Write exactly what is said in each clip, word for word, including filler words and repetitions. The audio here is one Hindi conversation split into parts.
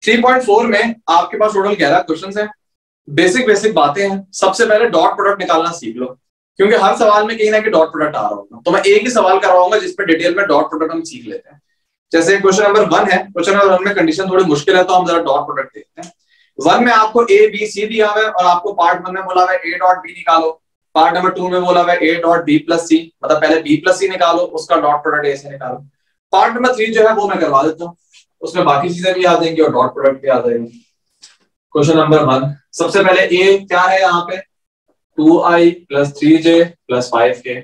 थ्री पॉइंट फोर में आपके पास टोटल ग्यारह क्वेश्चंस हैं। बेसिक बेसिक बातें हैं। सबसे पहले डॉट प्रोडक्ट निकालना सीख लो, क्योंकि हर सवाल में कहीं ना कहीं डॉट प्रोडक्ट आ रहा होगा। तो मैं एक ही सवाल करवाऊंगा जिसपे डिटेल में डॉट प्रोडक्ट हम सीख लेते हैं। जैसे क्वेश्चन नंबर वन है, क्वेश्चन नंबर वन में कंडीशन थोड़ी मुश्किल है, तो हम जरा डॉट प्रोडक्ट देखते हैं। वन में आपको ए बी सी दिया हुआ है और आपको पार्ट वन में बोला हुआ है ए डॉट बी निकालो, पार्ट नंबर टू में बोला हुआ है a dot b plus c, मतलब पहले बी प्लस सी निकालो, उसका डॉट प्रोडक्ट ए से निकालो। पार्ट नंबर थ्री जो है वो मैं करवा देता हूँ, उसमें बाकी चीजें भी आ जाएंगी और डॉट प्रोडक्ट भी आ जाएगी। क्वेश्चन नंबर वन, सबसे पहले ए क्या है यहाँ पे, two i plus three j plus five k.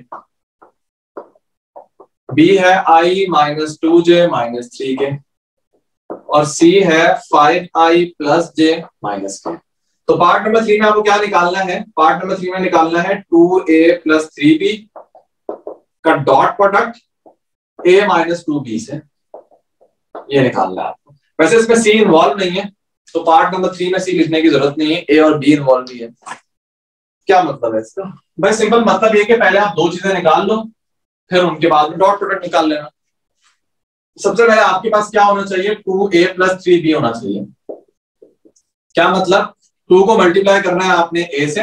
B है i minus two j minus three k, और सी है five i plus j minus k. तो पार्ट नंबर थ्री में आपको क्या निकालना है, पार्ट नंबर थ्री में निकालना है two a plus three b का dot product a minus two b से, ये निकालना है आपको। वैसे इसमें सी इन्वॉल्व नहीं है, तो पार्ट नंबर थ्री में सी लिखने की जरूरत नहीं है, ए और बी इन्वॉल्व भी है। क्या मतलब है इसका भाई, सिंपल मतलब ये कि पहले आप दो चीजें निकाल लो, फिर उनके बाद में डॉट प्रोडक्ट निकाल लेना। सबसे पहले आपके पास क्या होना चाहिए, two a plus three b होना चाहिए। क्या मतलब, टू को मल्टीप्लाई करना है आपने ए से,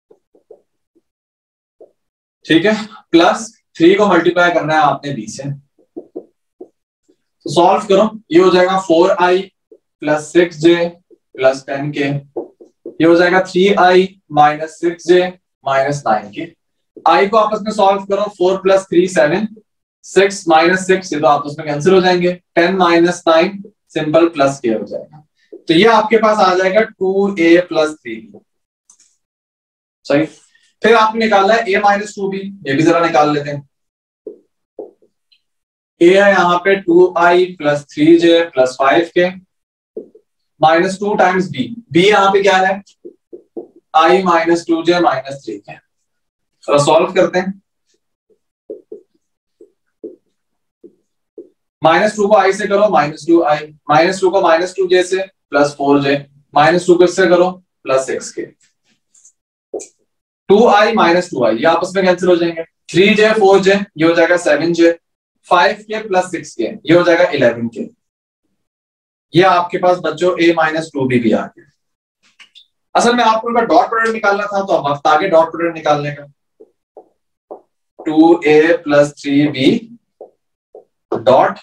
ठीक है, प्लस थ्री को मल्टीप्लाई करना है आपने बी से। तो सॉल्व करो, ये हो जाएगा four i plus six j plus ten k, ये हो जाएगा three i minus six j minus nine k. I को आपस में सॉल्व करो, four plus three seven, six minus six, ये तो आपस में कैंसिल हो जाएंगे, ten minus nine simple plus k हो जाएगा। तो ये आपके पास आ जाएगा two a plus three b, सही। फिर आपने निकालना है ए माइनस टू बी, ये भी जरा निकाल लेते हैं। ए है यहाँ पे two i plus three j plus five k, minus two times b, b यहाँ पे क्या है, i minus two j minus three k. तो सॉल्व करते हैं, माइनस टू को आई से करो minus two i, minus two को माइनस टू जे से plus four j, minus two को इससे करो plus six k, two i minus two i, ये आपस में कैंसिल हो जाएंगे, थ्री जे फोर जे, ये हो जाएगा seven j, five k plus six k, ये हो जाएगा इलेवन के। ये आपके पास बच्चों ए माइनस टू बी भी आ गया। असल में आपको उनका डॉट प्रोडक्ट निकालना था, तो अब वक्त आगे डॉट प्रोडक्ट निकालने का। Two a plus three b dot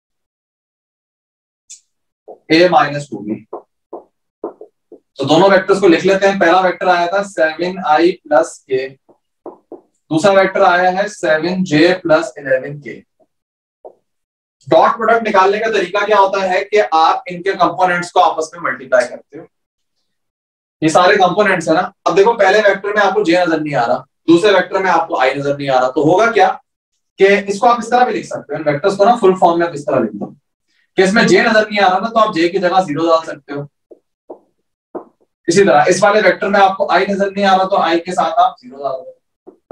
a minus two b. तो दोनों वेक्टर्स को लिख लेते हैं। पहला वेक्टर आया था सेवन आई प्लस के, दूसरा वेक्टर आया है seven j plus eleven k. Dot product निकालने का तरीका क्या होता है कि आप इनके कंपोनेंट्स को आपस में मल्टीप्लाई करते हो। ये सारे कंपोनेंट्स है ना। अब देखो, पहले वेक्टर में आपको जे नजर नहीं आ रहा, दूसरे वेक्टर में आपको आई नजर नहीं आ रहा, तो होगा क्या कि इसको आप इस तरह भी लिख सकते हो, वेक्टर्स को ना फुल फॉर्म में आप इस तरह लिख दो कि इसमें जे नजर नहीं आ रहा ना, तो आप जे की जगह जीरो डाल सकते हो। इसी तरह इस वाले वेक्टर में आपको आई नजर नहीं आ रहा, तो आई के साथ आप जीरो डाल दो।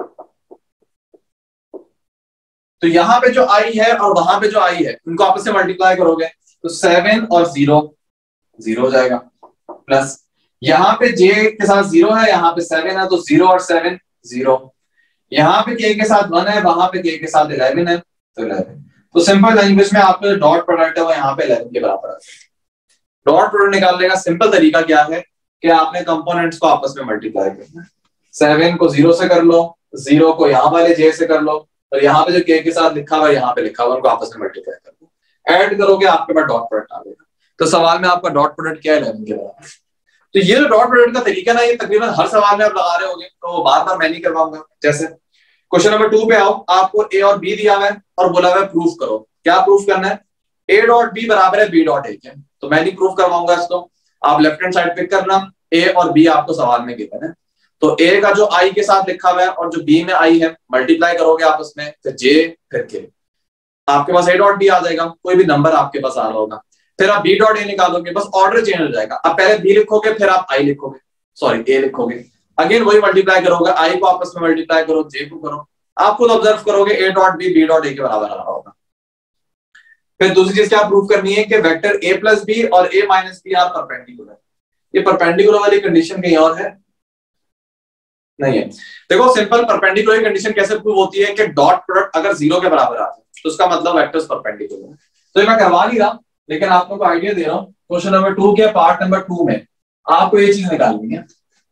तो यहाँ पे जो आई है और वहां पे जो आई है, उनको आपस में मल्टीप्लाई करोगे तो सेवन और जीरो जीरो हो जाएगा, प्लस यहाँ पे जे के साथ जीरो है, यहाँ पे सेवन है, तो जीरो और सेवन जीरो, यहाँ पे के के साथ वन है, वहां पे के के साथ इलेवन है, तो इलेवन। तो सिंपल लैंग्वेज में आपका डॉट प्रोडक्ट है वो यहाँ पे इलेवन के बराबर है। डॉट प्रोडक्ट निकालने का सिंपल तरीका क्या है कि आपने कंपोनेंट्स को आपस में मल्टीप्लाई करना है। सेवन को जीरो से कर लो, जीरो को यहाँ वाले जे से कर लो, और यहाँ पे जो के के साथ लिखा हुआ है यहाँ पे लिखा हुआ, उनको आपस में मल्टीप्लाई कर लो, ऐड करोगे आपके पास डॉट प्रोडक्ट आ जाएगा। तो सवाल में आपका डॉट प्रोडक्ट क्या है, इलेवन के बराबर। तो ये जो डॉट प्रोडक्ट का तरीका ना, ये तकरीबन हर सवाल में आप लगा रहे होंगे, तो बार बार मैं नहीं करवाऊंगा। जैसे क्वेश्चन नंबर टू पे आओ, आपको ए और बी दिया हुआ है और बोला हुआ है प्रूफ करो। क्या प्रूफ करना है, ए डॉट बी बराबर है बी डॉट ए के, तो मैं नहीं प्रूफ करवाऊंगा इसको, आप लेफ्ट हैंड साइड पिक करना, ए और बी आपको सवाल में गिवन है। तो ए का जो आई के साथ लिखा हुआ है और जो बी में आई है, मल्टीप्लाई करोगे आपस में, फिर जे फिर के, आपके पास ए डॉट बी आ जाएगा, कोई भी नंबर आपके पास आ रहा होगा, फिर आप बी डॉट ए निकालोगे, बस ऑर्डर चेंज हो जाएगा। अब पहले बी लिखोगे, फिर आप आई लिखोगे, सॉरी ए लिखोगे, अगेन वही मल्टीप्लाई करोगे, आई को आपस में मल्टीप्लाई करो, जे को करो, आप खुद ऑब्जर्व करोगे a dot b b dot a के बराबर आ रहा होगा। फिर दूसरी चीज क्या प्रूव करनी है कि वेक्टर ए प्लस बी और a minus b are perpendicular. ये परपेंडिकुलर वाली कंडीशन कहीं और है नहीं है। देखो, सिंपल परपेंडिकुलर कंडीशन कैसे प्रूव होती है कि डॉट प्रोडक्ट अगर जीरो के बराबर आ जाए तो उसका मतलब वेक्टर्स परपेंडिकुलर है। तो ये मैं करवा नहीं रहा, लेकिन आपको आइडिया दे रहा हूँ, क्वेश्चन नंबर टू के पार्ट नंबर टू में आपको ये चीज निकालनी है।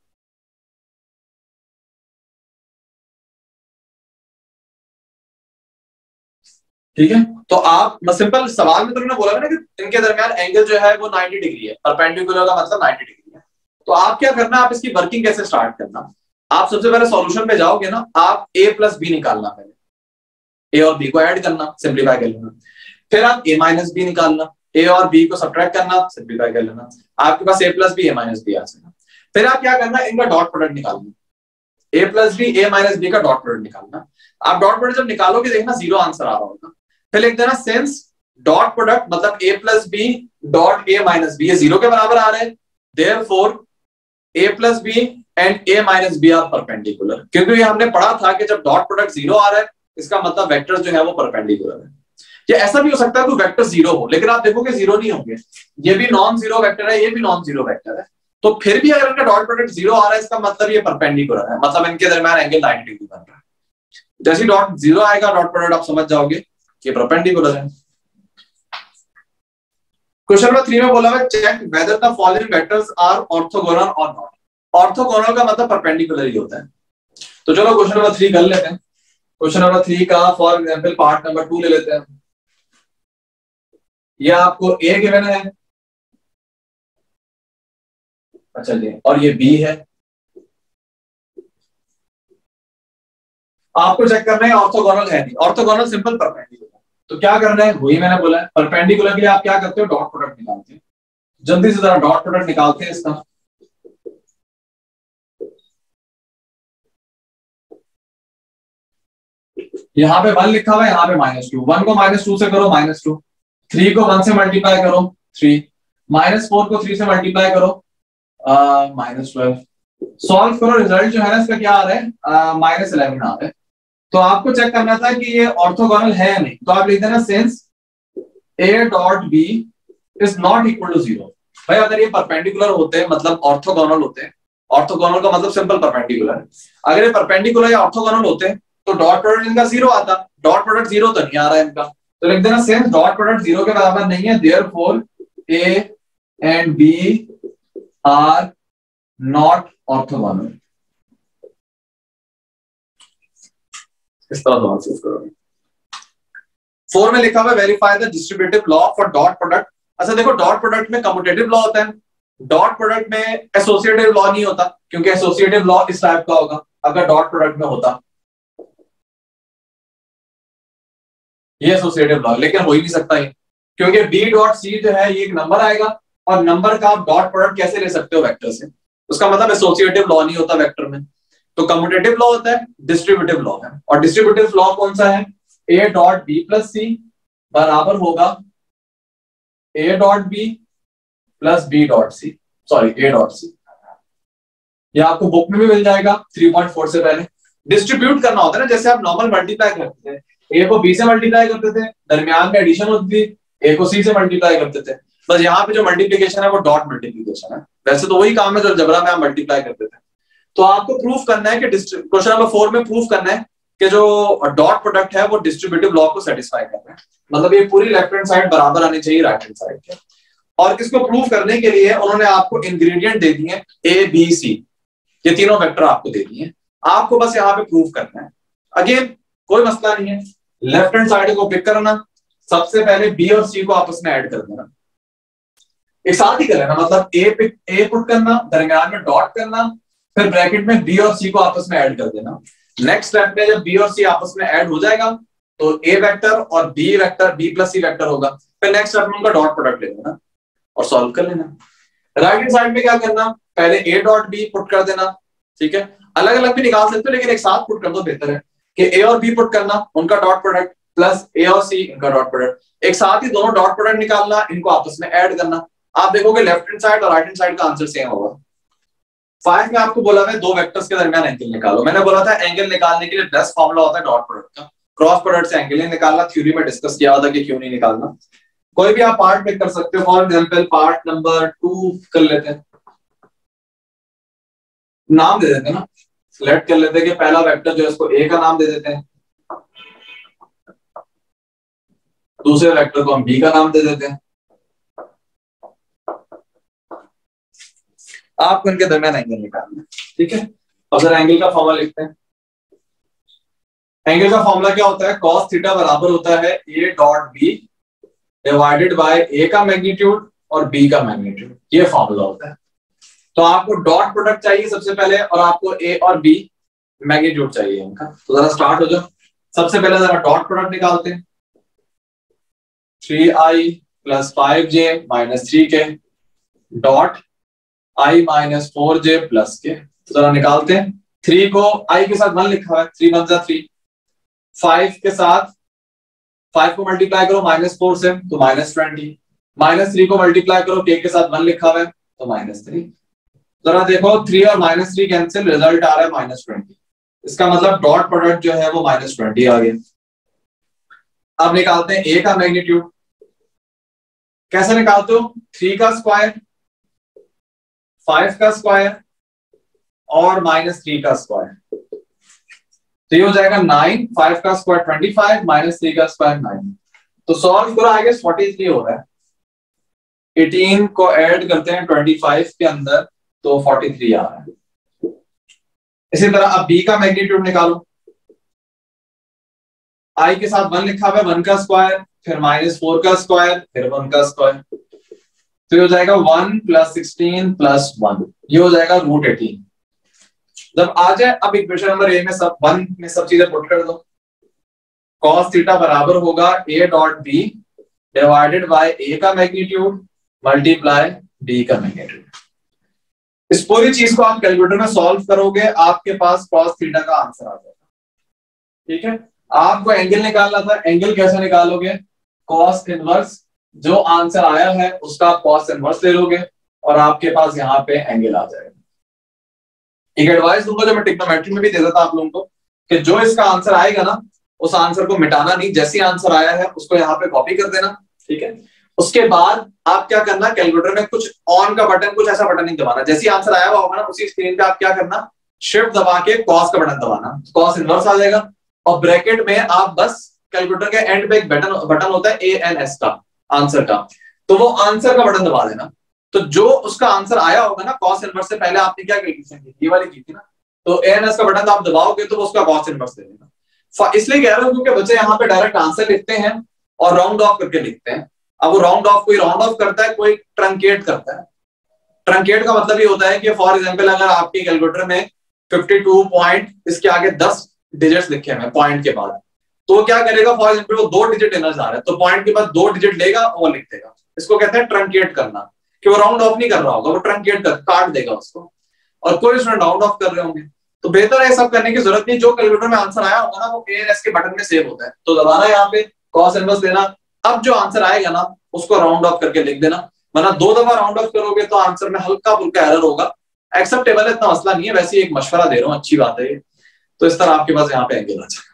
ठीक है, तो आप सिंपल सवाल में तो उन्होंने बोला ना कि इनके दरमियान एंगल जो है वो नाइंटी डिग्री है, परपेंडिकुलर का मतलब नाइंटी डिग्री है। तो आप क्या करना, आप इसकी वर्किंग कैसे स्टार्ट करना, आप सबसे पहले सॉल्यूशन पे जाओगे ना, आप a प्लस बी निकालना, पहले a और b को ऐड करना, सिंप्लीफाई कर लेना, फिर आप a माइनस बी निकालना, a और b को सब्ट्रैक्ट करना, सिंप्लीफाई कर लेना, आपके पास a plus b a minus b आ जाएगा। फिर आप क्या करना, इनका डॉट प्रोडक्ट निकालना, a plus b a minus B का डॉट प्रोडक्ट निकालना। आप डॉट प्रोडक्ट जब निकालोगे देखना जीरो आंसर आ रहा होगा, फिर लिख देना सिंस डॉट प्रोडक्ट मतलब a plus b dot a minus b ये जीरो के बराबर आ रहे हैं, therefore a plus b and a minus b are perpendicular. क्योंकि ये हमने पढ़ा था कि जब डॉट प्रोडक्ट जीरो आ रहा है इसका मतलब वेक्टर जो है वो परपेंडिकुलर है। या ऐसा भी हो सकता है कोई वेक्टर जीरो हो, लेकिन आप देखोगे जीरो नहीं होंगे, ये भी नॉन जीरो वेक्टर है, ये भी नॉन जीरो वेक्टर है, तो फिर भी अगर इनका डॉट प्रोडक्ट जीरो आ रहा है इसका मतलब ये परपेंडिकुलर है, मतलब इनके दरमियान एंगल नाइंटी डिग्री बन रहा है। जैसे डॉट जीरो आएगा डॉट प्रोडक्ट आप समझ जाओगे कि परपेंडिकुलर है। क्वेश्चन नंबर थ्री में बोला है check whether the following vectors are orthogonal और नॉट। ऑर्थोगोनल का मतलब परपेंडिकुलर ही होता है। तो चलो क्वेश्चन नंबर थ्री कर लेते हैं। क्वेश्चन नंबर थ्री का for example part number two ले लेते हैं। ये आपको ए गिवन है, अच्छा जी, और ये बी है। आपको चेक करना है ऑर्थोगोनल है नहीं, ऑर्थोगोनल सिंपल परपेंडिकुलर। तो क्या करना है, वही मैंने बोला है, परपेंडिकुलर के लिए आप क्या करते हो, डॉट प्रोडक्ट निकालते हैं। जल्दी से जरा डॉट प्रोडक्ट निकालते हैं इसका। यहाँ पे वन लिखा हुआ है, यहाँ पे माइनस टू, वन को माइनस टू से करो माइनस टू, थ्री को वन से मल्टीप्लाई करो थ्री, माइनस फोर को थ्री से मल्टीप्लाई करो माइनस ट्वेल्व, सॉल्व करो, रिजल्ट जो है ना इसका क्या आ रहा है, माइनस इलेवन आ रहा है। तो आपको चेक करना था कि ये ऑर्थोगोनल है या नहीं, तो आप लिख देना सिंस a डॉट b is not equal to zero. भाई अगर ये परपेंडिकुलर होते हैं मतलब ऑर्थोगोनल होते हैं, ऑर्थोगोनल का मतलब सिंपल परपेंडिकुलर है, अगर ये परपेंडिकुलर या ऑर्थोगोनल होते हैं तो डॉट प्रोडक्ट इनका जीरो आता, डॉट प्रोडक्ट जीरो तो नहीं आ रहा है इनका, तो लिख देना सिंस डॉट प्रोडक्ट जीरो के बराबर नहीं है, therefore a and b are not orthogonal. इस तरह सवाल सोल्व करोगे। फोर में लिखा हुआ है verify the distributive law for dot product. अच्छा देखो डॉट प्रोडक्ट में कम्यूटेटिव लॉ होता है, डॉट प्रोडक्ट में एसोसिएटिव लॉ नहीं होता, क्योंकि एसोसिएटिव लॉ इस टाइप का होगा अगर डॉट प्रोडक्ट में होता, ये एसोसिएटिव लॉ, लेकिन हो ही नहीं सकता है क्योंकि बी डॉट सी जो है ये एक नंबर आएगा और नंबर का आप डॉट प्रोडक्ट कैसे ले सकते हो वेक्टर से, उसका मतलब एसोसिएटिव लॉ नहीं होता वेक्टर में। तो कम्यूटेटिव लॉ होता है, डिस्ट्रीब्यूटिव लॉ है, और डिस्ट्रीब्यूटिव लॉ कौन सा है, a dot b plus c बराबर होगा a dot b plus b dot c, sorry a dot c. ये आपको बुक में भी मिल जाएगा थ्री पॉइंट फोर से पहले। डिस्ट्रीब्यूट करना होता है ना, जैसे आप नॉर्मल मल्टीप्लाई करते थे, a को b से मल्टीप्लाई करते थे, दरमियान में एडिशन होती थी, a को c से मल्टीप्लाई करते थे, बस यहाँ पे जो मल्टीप्लीकेशन है वो डॉट मल्टीप्लीकेशन है, वैसे तो वही काम है जो अलजेब्रा में आप मल्टीप्लाई करते थे। तो आपको प्रूफ करना है कि क्वेश्चन नंबर फोर में प्रूफ करना है कि जो डॉट प्रोडक्ट है वो डिस्ट्रीब्यूटिव लॉ को सेटिस्फाई कर रहा है, मतलब ये पूरी लेफ्ट हैंड साइड बराबर आनी चाहिए राइट हैंड साइड के। और इसको प्रूफ करने के लिए उन्होंने आपको इंग्रेडिएंट दे दिए ए बी सी, ये तीनों वेक्टर आपको दे दिए, आपको बस यहाँ पे प्रूफ करना है। अगेन कोई मसला नहीं है, लेफ्ट हैंड साइड को पिक करना, सबसे पहले बी और सी को आपस में ऐड कर देना, एक साथ ही कर लेना, मतलब ए पिक ए पुट करना, दरमियान में डॉट करना, फिर ब्रैकेट में बी और सी को आपस में ऐड कर देना। नेक्स्ट स्टेप में जब बी और सी आपस में ऐड हो जाएगा तो ए वेक्टर और b vector b plus c vector होगा, फिर नेक्स्ट स्टेप में उनका डॉट प्रोडक्ट ले लेना और सॉल्व कर लेना। राइट हैंड साइड में क्या करना, पहले ए डॉट बी पुट कर देना, ठीक है, अलग अलग भी निकाल सकते हो लेकिन एक साथ पुट कर दो बेहतर है, कि ए और बी पुट करना उनका डॉट प्रोडक्ट प्लस ए और सी इनका डॉट प्रोडक्ट, एक साथ ही दोनों डॉट प्रोडक्ट निकालना, इनको आपस में ऐड करना। आप देखोगे लेफ्ट हैंड साइड और राइट हैंड साइड का आंसर सेम होगा। फाइव में आपको बोला है दो वेक्टर्स के दरमियान एंगल निकालो, मैंने बोला था एंगल निकालने के लिए बेस्ट फॉर्मूला होता है डॉट प्रोडक्ट का, क्रॉस प्रोडक्ट से एंगल नहीं निकालना, थ्योरी में डिस्कस किया होता कि क्यों नहीं निकालना। कोई भी आप पार्ट पिक कर सकते हो, for example part number two कर लेते हैं, नाम दे देते हैं ना, सिलेक्ट कर लेते हैं कि पहला वेक्टर जो है इसको ए का नाम दे देते हैं, दूसरे वेक्टर को हम बी का नाम दे देते हैं, आपको इनके दरमियान एंगल निकालना है, ठीक है। अब जरा एंगल का फॉर्मूला लिखते हैं। एंगल का फॉर्मूला क्या होता है, cos थीटा बराबर होता है a dot B divided by a का मैग्नीट्यूड और b का मैग्नीट्यूड, ये फॉर्मूला होता है। तो आपको डॉट प्रोडक्ट चाहिए सबसे पहले, और आपको a और b मैग्नीट्यूड चाहिए इनका। तो जरा स्टार्ट हो जाओ। सबसे पहले जरा डॉट प्रोडक्ट निकालते हैं। Three i plus five j minus three k dot i minus four j plus k. तो जरा निकालते हैं। थ्री को आई के साथ वन लिखा हुआ है, थ्री वन जा थ्री। फाइव के साथ फाइव को मल्टीप्लाई करो माइनस फोर से तो माइनस ट्वेंटी। माइनस थ्री को मल्टीप्लाई करो के के साथ वन लिखा हुआ है तो माइनस थ्री। जरा देखो थ्री और माइनस थ्री कैंसिल, रिजल्ट आ रहा है माइनस ट्वेंटी। इसका मतलब डॉट प्रोडक्ट जो है वो माइनस ट्वेंटी आ गया। अब निकालते हैं ए का मैग्नीट्यूड। कैसे निकालते हो, थ्री का स्क्वायर, फाइव का स्क्वायर और माइनस थ्री का स्क्वायर। तो ये हो जाएगा नाइन, फाइव का square twenty five, minus three का स्क्वायर नाइन। तो सॉल्व करो, आगे फोर्टी थ्री हो रहा है। एटीन को ऐड करते हैं ट्वेंटी फाइव के अंदर तो फोर्टी थ्री आ रहा है। इसी तरह अब बी का मैग्नीट्यूड निकालो। आई के साथ वन लिखा हुआ है, वन का स्क्वायर, फिर माइनस फोर का स्क्वायर, फिर वन का स्क्वायर। तो ये हो जाएगा one plus sixteen plus one, ये हो जाएगा रूट एटीन। जब आ जाए अब इक्वेशन नंबर ए में सब वन में सब चीजें पुट कर दो। कॉस थीटा बराबर होगा ए डॉट बी डिवाइडेड बाय ए का मैग्नीट्यूड मल्टीप्लाई बी का मैग्नीट्यूड। इस पूरी चीज को आप कैलकुलेटर में सॉल्व करोगे, आपके पास कॉस थीटा का आंसर आ जाएगा, ठीक है। आपको एंगल निकालना था, एंगल कैसे निकालोगे, कॉस इनवर्स, जो आंसर आया है उसका आप कॉस इनवर्स ले लोगे और आपके पास यहाँ पे एंगल आ जाएगा। एक एडवाइस दूंगा जो मैं ट्रिग्नोमेट्री में भी दे देता आपलोगों को, कि जो इसका आंसर आएगा ना उस आंसर को मिटाना नहीं, जैसे आंसर आया है उसको यहाँ पे कॉपी कर देना, ठीक है। उसके बाद आप क्या करना, कैलकुलेटर में कुछ ऑन का बटन, कुछ ऐसा बटन नहीं दबाना। जैसे आंसर आया हुआ होगा ना उसी स्क्रीन पे आप क्या करना, शिफ्ट दबा के कॉस का बटन दबाना, कॉस इनवर्स आ जाएगा। और ब्रैकेट में आप बस कैलकुलेटर के एंड पे एक बटन बटन होता है ए एन एस का, आंसर का, तो वो आंसर का बटन दबा देना। तो जो उसका आंसर आया होगा ना कॉस इनवर्स से पहले आपने क्या कैलकुलेशन की, ये वाली की थी ना, तो ए एन एस का बटन आप दबाओगे तो वो उसका कॉस इनवर्स दे देगा। इसलिए कह रहा हूं क्योंकि बच्चे यहाँ पे डायरेक्ट आंसर लिखते हैं और राउंड ऑफ करके लिखते हैं। अब वो राउंड ऑफ, कोई राउंड ऑफ करता है, कोई ट्रंकेट करता है। ट्रंकेट का मतलब ये होता है कि फॉर एग्जांपल अगर आपके कैलकुलेटर में फिफ्टी टू पॉइंट इसके आगे दस डिजिट्स लिखे हुए पॉइंट के बाद, तो क्या करेगा, फॉर एग्जांपल वो दो डिजिट लेना चाह रहा है तो पॉइंट के बाद दो डिजिट लेगा और वो लिख देगा। इसको कहते हैं ट्रंकेट करना, कि वो राउंड ऑफ नहीं कर रहा होगा, वो ट्रंकेट कर काट देगा उसको। और कोई स्टूडेंट राउंड ऑफ कर रहे होंगे तो बेहतर है सब करने की जरूरत नहीं। जो कैलकुलेटर में आंसर आया होगा ना वो ए एन एस के बटन में सेव होता है, तो दबाना यहाँ पे, कॉस इनवर्स देना। अब जो आंसर आएगा ना उसको राउंड ऑफ करके लिख देना, वरना दो दफा राउंड ऑफ करोगे तो आंसर में हल्का फुल्का एरर होगा। एक्सेप्टेबल है, इतना मसला नहीं है, वैसे एक मशवरा दे रहा हूँ, अच्छी बात है ये। तो इस तरह आपके पास यहाँ पे एंगल आ जाएगा।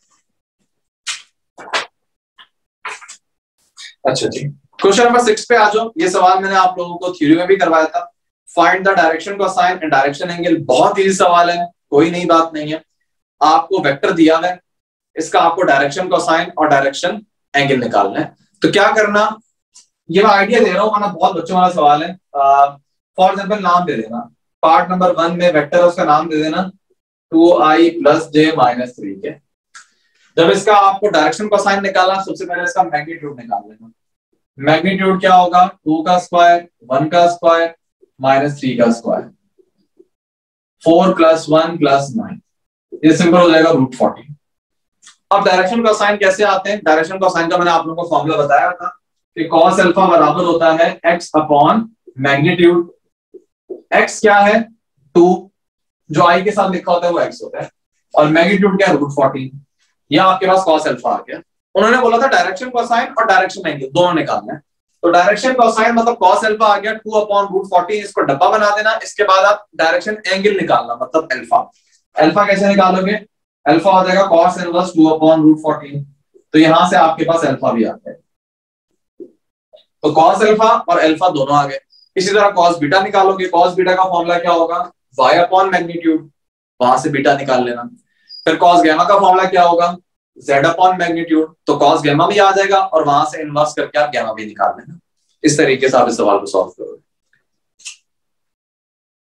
अच्छा जी, क्वेश्चन नंबर सिक्स पे आ जाओ। ये सवाल मैंने आप लोगों को थ्योरी में भी करवाया था। फाइंड द डायरेक्शन को साइन एंड डायरेक्शन एंगल। बहुत इजी सवाल है, कोई नई बात नहीं है। आपको वेक्टर दिया है, इसका आपको डायरेक्शन को साइन और डायरेक्शन एंगल निकालना है। तो क्या करना, ये मैं आइडिया दे रहा हूँ वरना बहुत बच्चों वाला सवाल है। फॉर एग्जाम्पल नाम दे देना, पार्ट नंबर वन में वेक्टर है उसका नाम दे देना two i plus j minus three k. जब इसका आपको डायरेक्शन को साइन निकालना, सबसे पहले इसका मैग्नीट्यूड निकाल लेना। मैग्नीट्यूड क्या होगा, टू का स्क्वायर, वन का स्क्वायर माइनस थ्री का square, four plus one plus nine, ये सिंपल हो जाएगा रूट फोर्टी। अब डायरेक्शन का साइन कैसे आते हैं, डायरेक्शन का साइन का मैंने आप लोगों को फॉर्मूला बताया था कि cos अल्फा बराबर होता है x अपॉन मैग्नीट्यूड। x क्या है, टू, जो i के साथ लिखा होता है वो x होता है, और मैग्नीट्यूड क्या है, रूट फोर्टी। यह आपके पास cos अल्फा आ गया। उन्होंने बोला था डायरेक्शन कोसाइन और डायरेक्शन एंगल दोनों निकालना है। तो डायरेक्शन कोसाइन मतलब cos अल्फा आ गया टू अपॉन रूट फोर्टी, इसको डब्बा बना देना। इसके बाद आप डायरेक्शन एंगल निकालना, मतलब अल्फा। अल्फा कैसे निकालोगे, अल्फा हो जाएगा cos inverse two upon root forty. तो यहां से आपके पास अल्फा भी आता है, तो cos अल्फा और अल्फा दोनों आ गए। इसी तरह cos बीटा निकालोगे, cos बीटा का फॉर्मूला क्या होगा, y अपॉन मैग्नीट्यूड, वहां से बीटा निकाल लेना। फिर cos गैमा का फॉर्मूला क्या होगा, z अपॉन मैग्नीट्यूड, तो cos गैमा भी आ जाएगा और वहां से इनवर्स करके आप गैमा भी निकाल लेना। इस तरीके से आप इस सवाल को सॉल्व करोगे।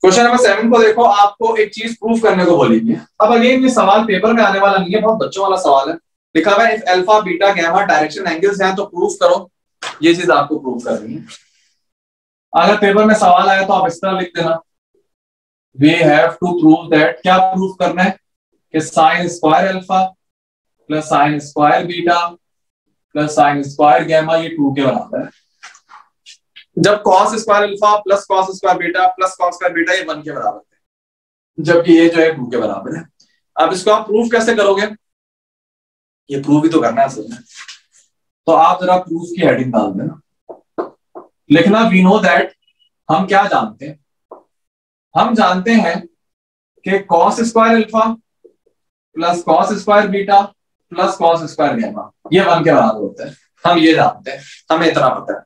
क्वेश्चन नंबर सेवन को देखो, आपको एक चीज प्रूफ करने को बोलेंगे। अब अगेन ये सवाल पेपर में आने वाला नहीं है, बहुत बच्चों वाला सवाल है। लिखा हुआ है if alpha beta gamma direction angles हैं तो प्रूफ करो। ये चीज आपको प्रूफ करनी है। अगर पेपर में सवाल आया तो आप इस तरह लिख देना, we have to prove that, क्या प्रूफ करना है कि sine square alpha plus sine square beta plus sine square gamma ये टू के बराबर है, जब cos square alpha plus cos square beta plus cos square beta ये वन के बराबर है, जबकि ये जो है टू के बराबर है। अब इसको आप प्रूफ कैसे करोगे, ये प्रूफ ही तो करना है असल में। तो आप जरा प्रूफ की हेडिंग डाल देना, लिखना वी नो दैट, हम क्या जानते हैं, हम जानते हैं कि cos square alpha plus cos square beta plus cos square gamma ये वन के बराबर होता है। हम ये जानते हैं, हमें इतना पता है।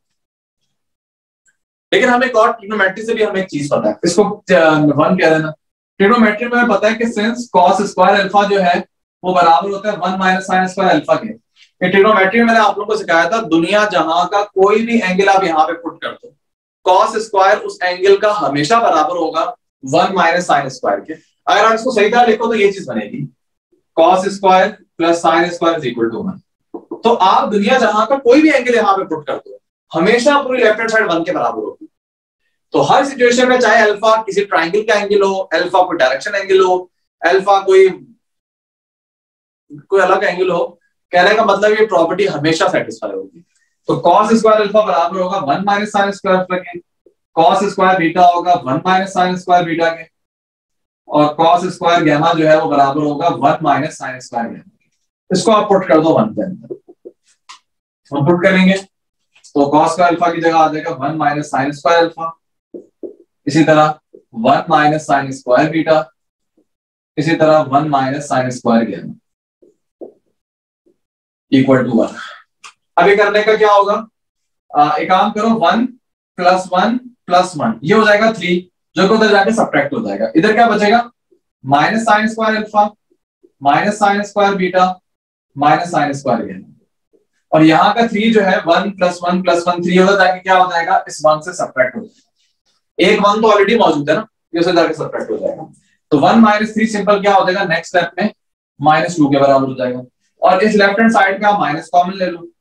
लेकिन हमें एक और ट्रिग्नोमेट्री से भी हमें एक चीज पता है, इसको वन कह देना। ट्रिग्नोमेट्री में हमें पता है कि सिंस कॉस स्क्वायर अल्फा जो है वो बराबर होता है one minus sine square alpha के। ट्रिग्नोमेट्री में मैंने आप लोगों को सिखाया था, दुनिया जहां का कोई भी एंगल आप यहाँ पे पुट कर दो, कॉस स्क्वायर उस एंगल का हमेशा बराबर होगा वन माइनस साइन स्क्वायर के। अगर आप इसको सही तरह लिखो तो ये चीज बनेगी, cos square plus sine square is equal to one. तो आप दुनिया जहां का कोई भी एंगल यहाँ पे पुट कर दो, हमेशा पूरी लेफ्ट हैंड साइड वन के बराबर होगी। तो हर सिचुएशन में चाहे अल्फा किसी ट्राइंगल का एंगल हो, अल्फा कोई डायरेक्शन एंगल हो, अल्फा कोई कोई अलग एंगल हो, कहने का मतलब ये प्रॉपर्टी हमेशा सेटिस्फाई होगी। तो कॉस स्क्वायर अल्फा बराबर होगा one minus sine square alpha के, कॉस स्क्वायर बीटा होगा one minus sine square beta के, और कॉस स्क्वायर गैमा जो है वो बराबर होगा one minus sine square gamma. इसको आप पुट कर दो वन के अंदर, हम पुट करेंगे तो कॉस का अल्फा की जगह आ जाएगा one minus sine square alpha, इसी तरह one minus sine square beta, इसी तरह one minus sine square gamma equal to one. अब ये करने का क्या होगा, आ, एक काम करो, one plus one plus one ये हो जाएगा थ्री, जो कि उधर जाके सब्ट्रैक्ट हो जाएगा। इधर क्या बचेगा, minus sine square alpha minus sine square beta minus sine square gamma, और यहाँ का थ्री जो है one plus one plus one three उधर जाके क्या हो जाएगा, इस वन से सब्ट्रैक्ट हो जाएगा। एक वन तो ऑलरेडी मौजूद है ना, ये उसे जाके सब्ट्रैक्ट हो जाएगा। तो वन माइनस थ्री सिंपल क्या हो जाएगा, नेक्स्ट स्टेप में माइनस टू के बराबर हो जाएगा। और इस लेफ्ट हैंड साइड का माइनस कॉमन ले लो,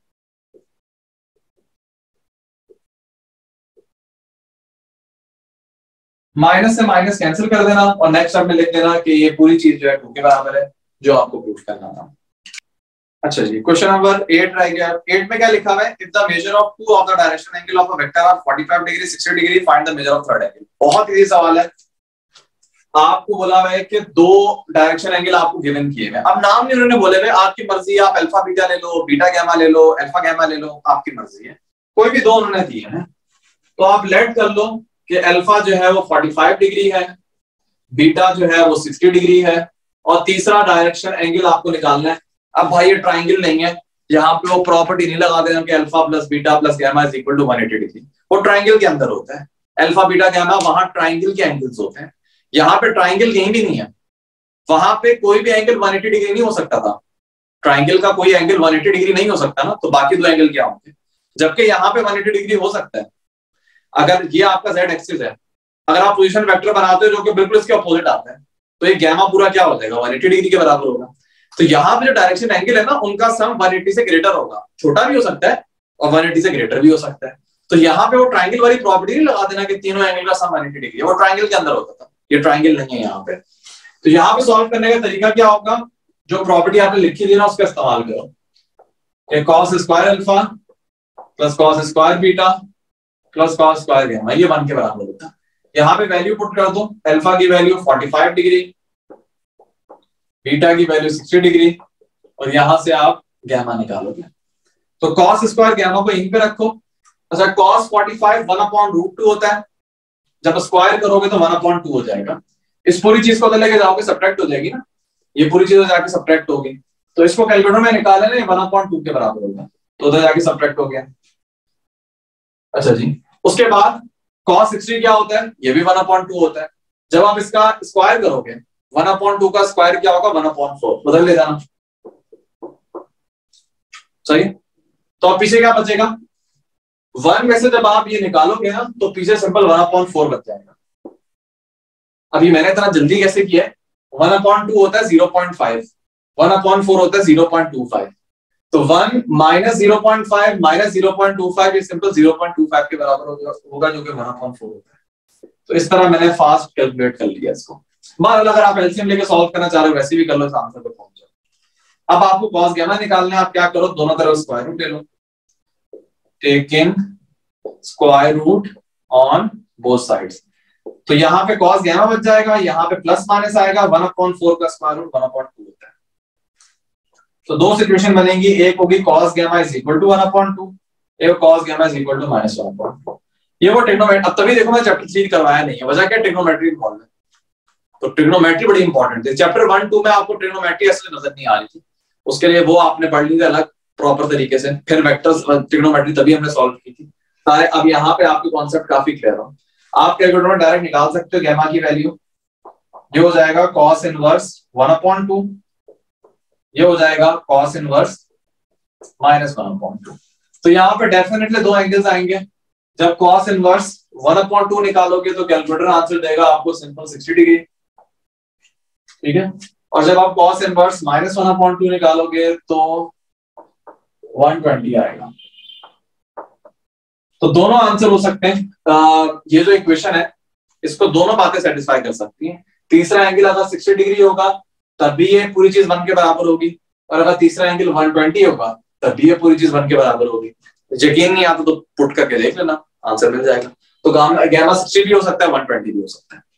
माइनस से माइनस कैंसिल कर देना और नेक्स्ट स्टेप में लिख देना कि ये पूरी चीज जो है टू के बराबर है, जो आपको प्रूफ करना था। अच्छा जी, क्वेश्चन नंबर एट रह गया। एट में क्या लिखा हुआ है, if the measure of two of the direction angle of a vector are forty five degree sixty degree find the measure of third angle. बहुत इजी सवाल है, आपको बोला हुआ है कि दो डायरेक्शन एंगल आपको गिवन किए हुए। अब नाम नहीं उन्होंने बोले हुए, आपकी मर्जी, आप अल्फा बीटा ले लो, बीटा गैमा ले लो, अल्फा गैमा ले लो, आपकी मर्जी है, कोई भी दो उन्होंने दिए हैं। तो आप लेट कर लो कि अल्फा जो है वो फोर्टी फाइव डिग्री है, बीटा जो है वो सिक्सटी डिग्री है, और तीसरा डायरेक्शन एंगल आपको निकालना है। अब भाई ये ट्राइंगल नहीं है, यहाँ पे वो प्रॉपर्टी नहीं लगा देना कि alpha plus beta plus gamma is equal to one eighty degree. वो ट्राइंगल के अंदर होता है, अल्फा बीटा गैमा वहां ट्राइंगल के एंगल्स होते हैं, यहाँ पे ट्राइंगल कहीं भी नहीं है। वहां पे कोई भी एंगल वन एटी डिग्री नहीं हो सकता था, ट्राइंगल का कोई एंगल वन एटी डिग्री नहीं हो सकता ना, तो बाकी दो एंगल क्या होंगे, जबकि यहाँ पे वन एटी डिग्री हो सकता है। अगर ये आपका जेड एक्सिस है, अगर आप पोजीशन वेक्टर बनाते हो जो कि बिल्कुल इसके अपोजिट आता है, तो ये गैमा पूरा क्या हो जाएगा, वन एटी डिग्री के बराबर होगा। तो यहाँ पे जो डायरेक्शन एंगल है ना, उनका सम वन एटी से ग्रेटर होगा, छोटा भी हो सकता है और वन एटी से ग्रेटर भी हो सकता है। तो यहाँ पे वो ट्राइंगल वाली प्रॉपर्टी नहीं लगा देना कि तीनों एंगल का सम वन एटी डिग्री है, वो ट्राइंगल के अंदर होता था, ये ट्राइंगल नहीं है यहाँ पे। तो यहाँ पे सॉल्व करने का तरीका क्या होगा, जो प्रॉपर्टी आपने लिखी थी ना उसका इस्तेमाल करो। Cos square alpha plus cos square beta plus cos square gamma ये वन के बराबर होता है। यहाँ पे वैल्यू पुट कर दो, अल्फा की value forty five degree, beta की वैल्यू सिक्सटी डिग्री, और यहां से आप गैमा निकालोगे। तो कॉस स्क्वायर गैमा को यहीं पे रखो। अच्छा, cos forty five one upon root two होता है, जब स्क्वायर करोगे तो वन अपॉन टू हो जाएगा। इस पूरी चीज को उधर लेके जाओगे सब्ट्रैक्ट हो जाएगी ना, ये पूरी चीज जाके सब्ट्रैक्ट होगी। तो इसको कैलकुलेटर में निकाला ना, वन अपॉन टू के बराबर होगा, तो उधर जाके सब्ट्रैक्ट हो गया। अच्छा जी, उसके बाद कॉस सिक्सटी क्या होता है, ये भी वन अपॉन टू होता है। जब आप इसका स्क्वायर करोगे, वन अपॉन टू का स्क्वायर क्या होगा, वन अपॉन फोर, बदल ले जाना। सही, तो अब पीछे क्या बचेगा, वन में से जब आप ये निकालोगे ना तो पीछे सिंपल वन अपॉन फोर बच जाएगा। अभी मैंने इतना जल्दी कैसे किया है, वन अपॉन टू होता है zero point five, one upon four होता है जीरो पॉइंट टू फाइव, तो one minus zero point five minus zero point two five ये simple zero point two five के बराबर होगा, जो कि वन अपॉन फोर होता है। तो इस तरह मैंने फास्ट कैलकुलेट कर लिया इसको। मान लो अगर आप एलसीएम लेके सॉल्व करना चाह रहे हो वैसे भी कर लो, इस आंसर पे पहुंच जाओ। अब आपको कॉस गामा निकालना है, आप क्या करो, दोनों तरफ स्क्वायर रूट ले लो, taking square root on both sides. तो यहाँ पे कॉस गामा बच जाएगा, यहाँ पे प्लस माइनस आएगा, वन अपॉन फोर का square root one upon two होता है। तो दो सिचुएशन बनेंगी, एक होगी cos gamma is equal to one upon two, एक cos gamma is equal to minus one upon two. ये वो ट्रिग्नोमेट्री, अब तभी देखो मैं चैप्टर थ्री करवाया नहीं है, वजह क्या, ट्रिग्नोमेट्री इन्वॉल्व है। तो ट्रिग्नोमेट्री बड़ी इंपॉर्टेंट है। चैप्टर वन टू में आपको ट्रिग्नोमेट्री असली नजर नहीं आ रही थी, उसके लिए वो आपने पढ़ ली थी अलग प्रॉपर तरीके से, फिर वेक्टर्स ट्रिग्नोमेट्री तभी हमने सॉल्व की थी सारे। अब यहाँ पे आपके कॉन्सेप्ट काफी क्लियर हो, आप कैलकुलेटर में डायरेक्ट निकाल सकते हो गामा की वैल्यू। ये हो जाएगा cos inverse one upon two, ये हो जाएगा cos inverse minus one upon two. तो यहाँ पे डेफिनेटली दो एंगल्स आएंगे। जब cos inverse one upon two निकालोगे तो कैलकुलेटर आंसर देगा आपको सिंपल सिक्सटी डिग्री, ठीक है। और जब आप cos inverse minus one upon two निकालोगे तो वन ट्वेंटी आएगा। तो दोनों आंसर हो सकते हैं। आ, ये जो इक्वेशन है इसको दोनों बातें सेटिस्फाई कर सकती हैं। तीसरा एंगल अगर सिक्सटी डिग्री होगा तब भी ये पूरी चीज वन के बराबर होगी, और अगर तीसरा एंगल वन ट्वेंटी होगा तब भी ये पूरी चीज वन के बराबर होगी। यकीन नहीं आता तो पुट करके देख लेना, आंसर मिल जाएगा। तो गामा सिक्सटी भी हो सकता है, वन ट्वेंटी भी हो सकता है।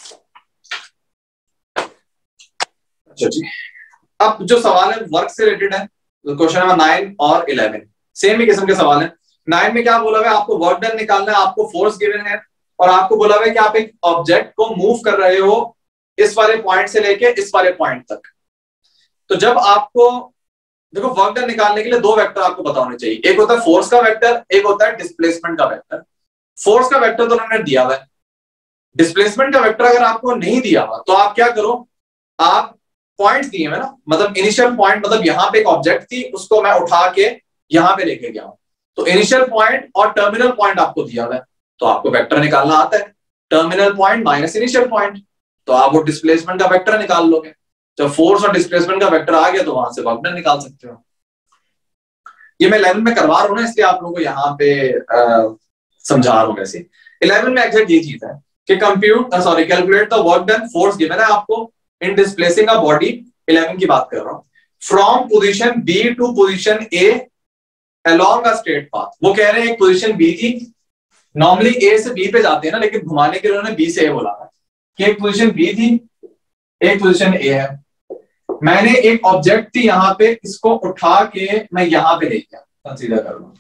अच्छा जी, अब जो सवाल है वर्क से रिलेटेड है, क्वेश्चन नंबर नाइन और इलेवन सेम ही किस्म के सवाल है। नाइन में क्या बोला हुआ है, आपको वर्क डन निकालना है, आपको फोर्स गिवन है, और आपको बोला हुआ है कि आप एक ऑब्जेक्ट को मूव कर रहे हो इस वाले पॉइंट से लेके इस वाले पॉइंट तक। तो जब आपको देखो वर्क डन निकालने के लिए दो वेक्टर आपको पता होने चाहिए, एक होता है फोर्स का वेक्टर, एक होता है डिस्प्लेसमेंट का वेक्टर। फोर्स का वेक्टर तो उन्होंने दिया हुआ है, डिस्प्लेसमेंट का वेक्टर अगर आपको नहीं दिया हुआ तो आप क्या करो, आप पॉइंट्स दिए हैं ना, मतलब इनिशियल पॉइंट, मतलब यहाँ पे एक ऑब्जेक्ट थी उसको मैं उठा के यहाँ पे लेके गया हूं, तो इनिशियल पॉइंट और टर्मिनल पॉइंट आपको दिया हुआ है, तो आपको वेक्टर निकालना आता है। Terminal point minus initial point, तो आप वो डिस्प्लेसमेंट का वेक्टर निकाल लोगे। जब फोर्स और डिस्प्लेसमेंट का वेक्टर आ गया तो वहां से वर्क डन निकाल सकते हो। ये मैं इलेवन में करवा रहा हूँ ना, इसलिए आप लोगों को यहाँ पे आ, समझा रहा हूँ। वैसे इलेवन में एग्जैक्ट ये चीज है कि compute sorry calculate the work done, force given है आपको in displacing a body. Eleven की बात कर रहा हूँ। From position B to position A along a straight path. वो कह रहे हैं एक पोजीशन बी थी, नॉर्मली ए से बी पे जाते हैं ना, लेकिन घुमाने के लिए उन्होंने बी से ए बोला है कि एक पोजीशन बी थी एक पोजीशन ए है, मैंने एक ऑब्जेक्ट थी यहाँ पे, इसको उठा के मैं यहाँ पे ले गया, कंसीडर कर लो।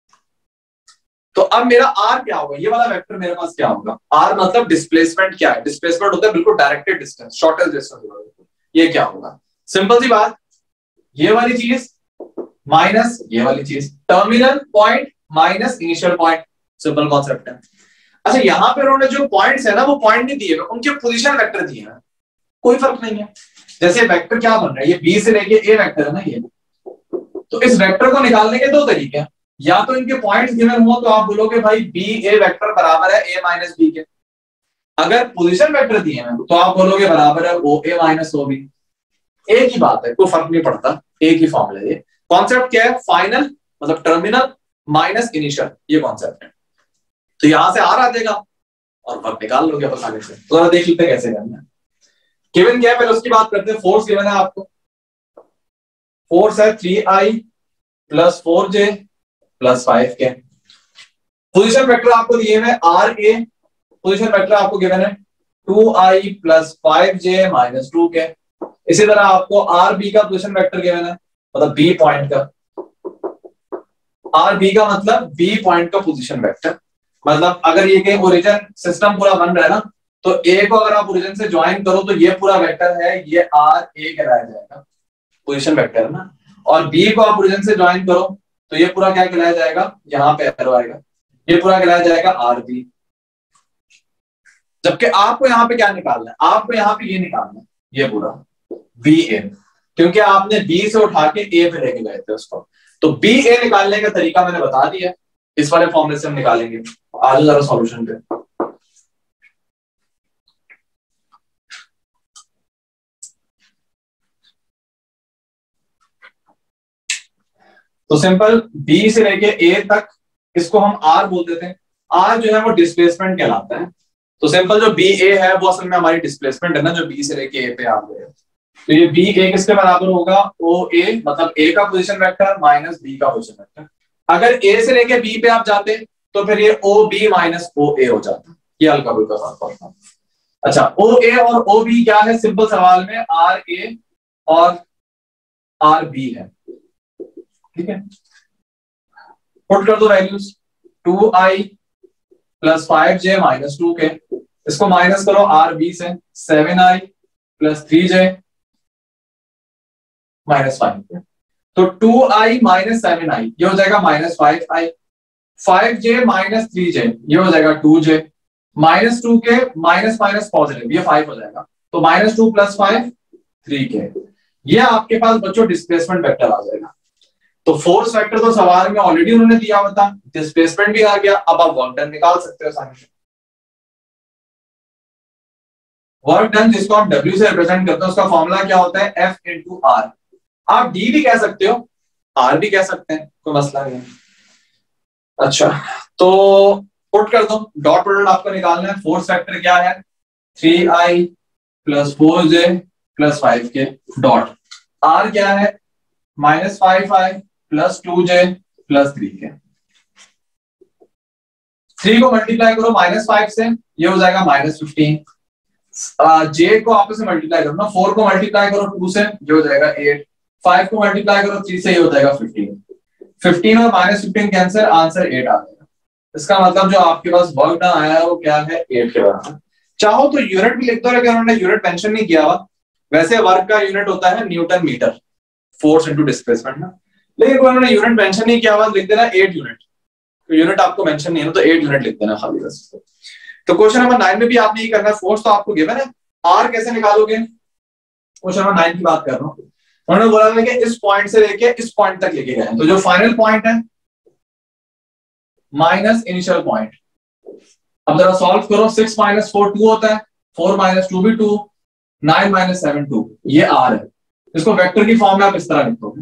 तो अब मेरा आर क्या होगा, ये वाला वेक्टर मेरे पास क्या होगा, आर मतलब डिस्प्लेसमेंट क्या है, डिस्प्लेसमेंट होता है बिल्कुल डायरेक्टेड डिस्टेंस, शॉर्टेस्ट डिस्टेंस होगा। ये क्या होगा, सिंपल सी बात, ये वाली चीज माइनस ये वाली चीज, terminal point minus initial point, simple concept है। अच्छा यहाँ पे उन्होंने जो पॉइंट्स है ना, वो पॉइंट नहीं दिए, उनके पोजीशन वेक्टर दिए हैं, कोई फर्क नहीं है। जैसे वेक्टर क्या बन रहा है, ये बी से लेके ए वेक्टर है ना ये, तो इस वेक्टर को निकालने के दो तरीके हैं, या तो इनके पॉइंट्स गिवन हो तो आप बोलोगे भाई बी ए वेक्टर बराबर है ए माइनस बी के, अगर पोजीशन वेक्टर दिए हैं तो आप बोलोगे बराबर है ओ ए माइनस ओ बी। एक ही बात है, कोई फर्क नहीं पड़ता, एक ही फॉर्मूला है। ये कॉन्सेप्ट क्या है, फाइनल मतलब टर्मिनल माइनस इनिशियल, ये कॉन्सेप्ट है। तो यहां से आर आ जाएगा और वर्क निकाल लोगे अपन आगे से। तो जरा देख लेते हैं कैसे करना है। गिवन क्या है पहले उसकी बात करते हैं। फोर्स गिवन है आपको, फोर्स है three i plus four j plus five k. Position vector आपको दिए हुए आर ए, पोजीशन वेक्टर आपको गिवन है two i plus five j minus two k. इसी तरह आपको आर बी का पोजीशन वेक्टर गिवन है, मतलब बी पॉइंट का, आर बी का मतलब बी पॉइंट का पोजीशन वेक्टर। मतलब अगर ये कहीं ओरिजिन सिस्टम पूरा बन रहा है ना, तो ए को अगर आप ओरिजिन से ज्वाइन करो तो ये पूरा वेक्टर है, ये आर ए कहलाया जाएगा, पोजीशन वेक्टर है ना। और बी को आप ओरिजिन से ज्वाइन करो तो ये पूरा क्या कहलाया जाएगा, यहाँ पे एरो आएगा, ये पूरा कहलाया जाएगा आर बी। जबकि आपको यहाँ पे क्या निकालना है, आपको यहाँ पे ये निकालना है, ये पूरा बी ए, क्योंकि आपने बी से उठा के ए पे लेके गए थे उसको। तो बी ए निकालने का तरीका मैंने बता दिया, इस वाले फॉर्मूले से हम निकालेंगे। आज जरा सॉल्यूशन पे तो सिंपल बी से लेके ए तक इसको हम आर बोलते थे, आर जो है वो डिस्प्लेसमेंट कहलाता है। तो सिंपल जो बी ए है वो असल में हमारी डिस्प्लेसमेंट है ना, जो बी से लेके ए पे आ गए। तो ये बी ए किसके बराबर होगा, ओ ए, मतलब ए का पोजीशन वेक्टर माइनस बी का पोजीशन वेक्टर। अगर ए से लेके बी पे आप जाते तो फिर ये ओ बी माइनस ओ ए हो जाता, ये हल्का फुल्का फर्क पड़ता। अच्छा, ओ ए और ओ बी क्या है, सिंपल सवाल में आर ए और आर बी है, ठीक है। पुट कर दो values, two i plus five j minus two k, इसको माइनस करो आर बी से, seven i plus three j minus five k, तो two i minus seven i ये हो जाएगा minus five i, five j minus three j ये हो जाएगा two j, minus two k minus minus positive ये फाइव हो जाएगा, तो minus two plus five three k, ये आपके पास बच्चों डिस्प्लेसमेंट वेक्टर आ जाएगा। तो फोर्स वेक्टर तो सवाल में ऑलरेडी उन्होंने दिया हुआ था, डिस्प्लेसमेंट भी आ गया, अब आप वर्क डन निकाल सकते हो आसानी से। वर्क डन जिसको आप W से रिप्रेजेंट करते हैं उसका फॉर्मूला क्या होता है, F इंटू आर। आप D भी कह सकते हो, R भी कह सकते हैं, कोई मसला नहीं। अच्छा, तो पुट कर दो, डॉट प्रोडक्ट आपको निकालना है। फोर्स वेक्टर क्या है, three i plus four j plus five k, dot R क्या है, minus five i plus two j plus three k. Three को मल्टीप्लाई करो माइनस फाइव से, ये हो जाएगा माइनस फिफ्टीन। जे को आपस में मल्टीप्लाई करो ना, फोर को मल्टीप्लाई करो टू से, ये हो जाएगा एट, फाइव को मल्टीप्लाई करो थ्री से, ये हो जाएगा फिफ्टीन। फिफ्टीन और minus fifteen cancel, answer eight आ जाएगा। इसका मतलब जो आपके पास वर्क डन आया है वो क्या है, एट के बराबर। चाहो तो यूनिट भी लिख दो, लेकिन उन्होंने यूनिट मेंशन नहीं किया हुआ। वैसे वर्क का यूनिट होता है newton metre, force into displacement ना, लेकिन उन्होंने यूनिट मेंशन नहीं किया हुआ, लिख देना एट यूनिट। तो यूनिट आपको मेंशन नहीं है ना, तो एट यूनिट लिख देना खाली बस। तो क्वेश्चन नंबर नाइन में भी आपने ये करना है, फोर्स तो आपको गिवन है, आर कैसे निकालोगे, क्वेश्चन नंबर नाइन की बात कर रहा हूं। उन्होंने बोला था कि इस पॉइंट से लेके इस पॉइंट तक लेके गए, तो जो फाइनल पॉइंट है माइनस इनिशियल पॉइंट। अब जरा सॉल्व करो, सिक्स माइनस फोर टू होता है, फोर माइनस टू भी two, nine minus seven two, ये आर है। इसको वेक्टर की फॉर्म में आप इस तरह लिखोगे,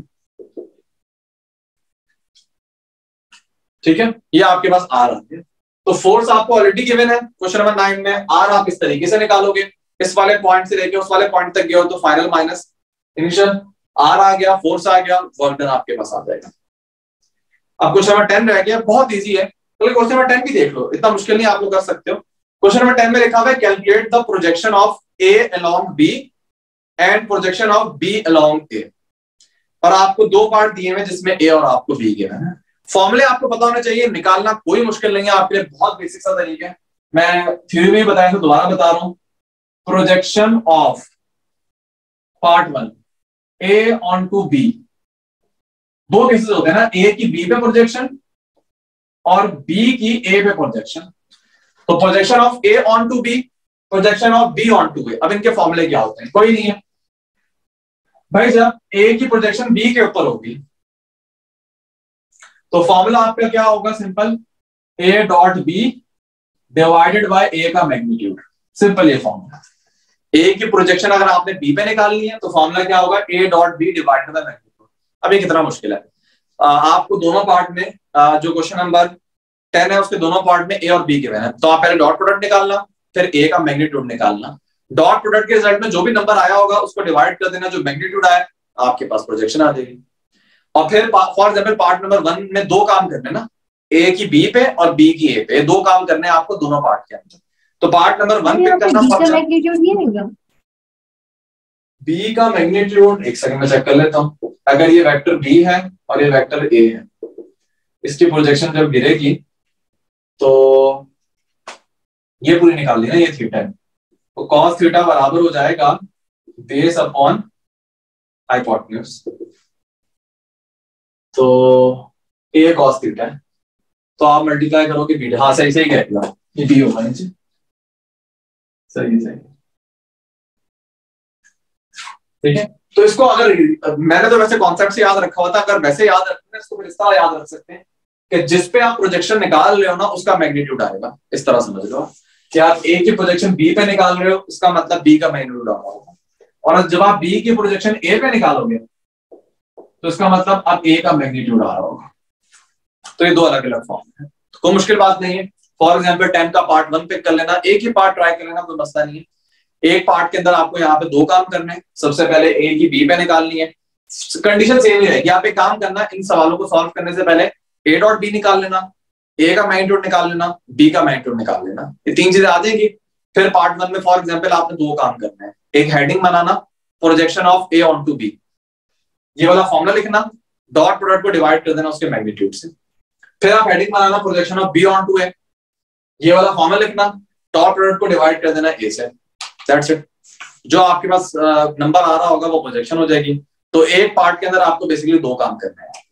ठीक है, ये आपके पास आर आती है। तो फोर्स आपको ऑलरेडी गिवन है क्वेश्चन नंबर नाइन में, आर आप इस तरीके से निकालोगे, इस वाले पॉइंट से लेके उस वाले पॉइंट तक गए हो तो फाइनल माइनस इनिशियल, आर आ गया, फोर्स आ गया, वर्क डन आपके पास आ जाएगा। अब क्वेश्चन नंबर टेन रह गया, बहुत इजी है, तो क्वेश्चन नंबर टेन भी देख लो, इतना मुश्किल नहीं, आप लोग कर सकते हो। क्वेश्चन नंबर टेन में लिखा हुआ है calculate the projection of A along B and projection of B along A, और आपको दो पार्ट दिए हुए जिसमें ए और आपको बी गिवन है। फॉर्मूले आपको पता होना चाहिए, निकालना कोई मुश्किल नहीं है, आपके लिए बहुत बेसिक सा तरीका है, मैं थ्योरी में बताया तो दोबारा बता रहा हूं। Projection of part one A onto B, दो केसेस होते हैं ना, ए की बी पे प्रोजेक्शन और बी की ए पे प्रोजेक्शन। तो projection of A onto B, projection of B onto A, अब इनके फॉर्मूले क्या होते हैं, कोई नहीं है भाई। जब ए की प्रोजेक्शन बी के ऊपर होगी तो फॉर्मूला आपका क्या होगा, simple, A dot B divided by ए का मैग्नीट्यूड, सिंपल ये फॉर्मूला। ए की प्रोजेक्शन अगर आपने बी पे निकालनी है तो फॉर्मूला क्या होगा, ए dot B divided by magnitude. अब ये कितना मुश्किल है, आ, आपको दोनों पार्ट में आ, जो क्वेश्चन नंबर टेन है उसके दोनों पार्ट में ए और बी गिवन है, तो आप पहले डॉट प्रोडक्ट निकालना, फिर ए का मैग्नीट्यूड निकालना, डॉट प्रोडक्ट के रिजल्ट में जो भी नंबर आया होगा उसको डिवाइड कर देना, जो मैग्नीट्यूड आया आपके पास प्रोजेक्शन आ जाएगी। और फिर for example part number one में दो काम करने ना, ए की बी पे और बी की ए पे, दो काम करने हैं आपको दोनों पार्ट के अंदर। तो पार्ट नंबर वन पे करना, बी का मैग्नीट्यूड एक सेकंड में चेक कर लेता हूं। अगर ये वेक्टर बी है और ये वेक्टर ए है, इसकी प्रोजेक्शन जब गिरेगी तो ये पूरी निकाल ली ना, ये थीटा है, तो कॉस थीटा बराबर हो जाएगा बेस अपॉन हाइपोटेन्यूज, तो ए कॉस थीटा है, तो आप मल्टीप्लाई करोगे बी, हाँ सही सही कह दिया, ये बी होगा नीचे, सही सही, ठीक है। तो इसको अगर मैंने तो वैसे कॉन्सेप्ट से याद रखा हुआ था, अगर वैसे याद रखना है इसको फिर इस तरह याद रख सकते हैं कि जिस पे आप प्रोजेक्शन निकाल रहे हो ना उसका मैग्नीट्यूड आएगा, इस तरह समझ लो कि आप ए की प्रोजेक्शन बी पे निकाल रहे हो, इसका मतलब बी का मैग्नीट्यूड आ रहा होगा, और जब आप बी की प्रोजेक्शन ए पे निकालोगे तो इसका मतलब अब ए का मैग्नीट्यूड आ रहा होगा। तो ये दो अलग अलग फॉर्म है, तो कोई मुश्किल बात नहीं है। फॉर एग्जाम्पल टेन का पार्ट वन पिक कर लेना, एक ही पार्ट ट्राई कर लेना, कोई मसला नहीं है। एक पार्ट के अंदर आपको यहाँ पे दो काम करने हैं। सबसे पहले ए की बी पे निकालनी है, कंडीशन सेम ही रहेगी। आप एक काम करना, इन सवालों को सॉल्व करने से पहले ए डॉट बी निकाल लेना, ए का मैग्नीट्यूड निकाल लेना, बी का मैग्नीट्यूड निकाल लेना, ये तीन चीजें आ जाएंगी। फिर पार्ट वन में फॉर एग्जाम्पल आपने दो काम करने हैं, एक हेडिंग बनाना, projection of A onto B, ये वाला फॉर्मूला लिखना, डॉट प्रोडक्ट को डिवाइड कर देना उसके मैग्नीट्यूड से। फिर आप हेडिंग बनाना, projection of B onto A, ये वाला फॉर्मूला लिखना, डॉट प्रोडक्ट को डिवाइड कर देना ए से। That's it. जो आपके पास नंबर आ रहा होगा वो प्रोजेक्शन हो जाएगी। तो एक पार्ट के अंदर आपको बेसिकली दो काम करने हैं।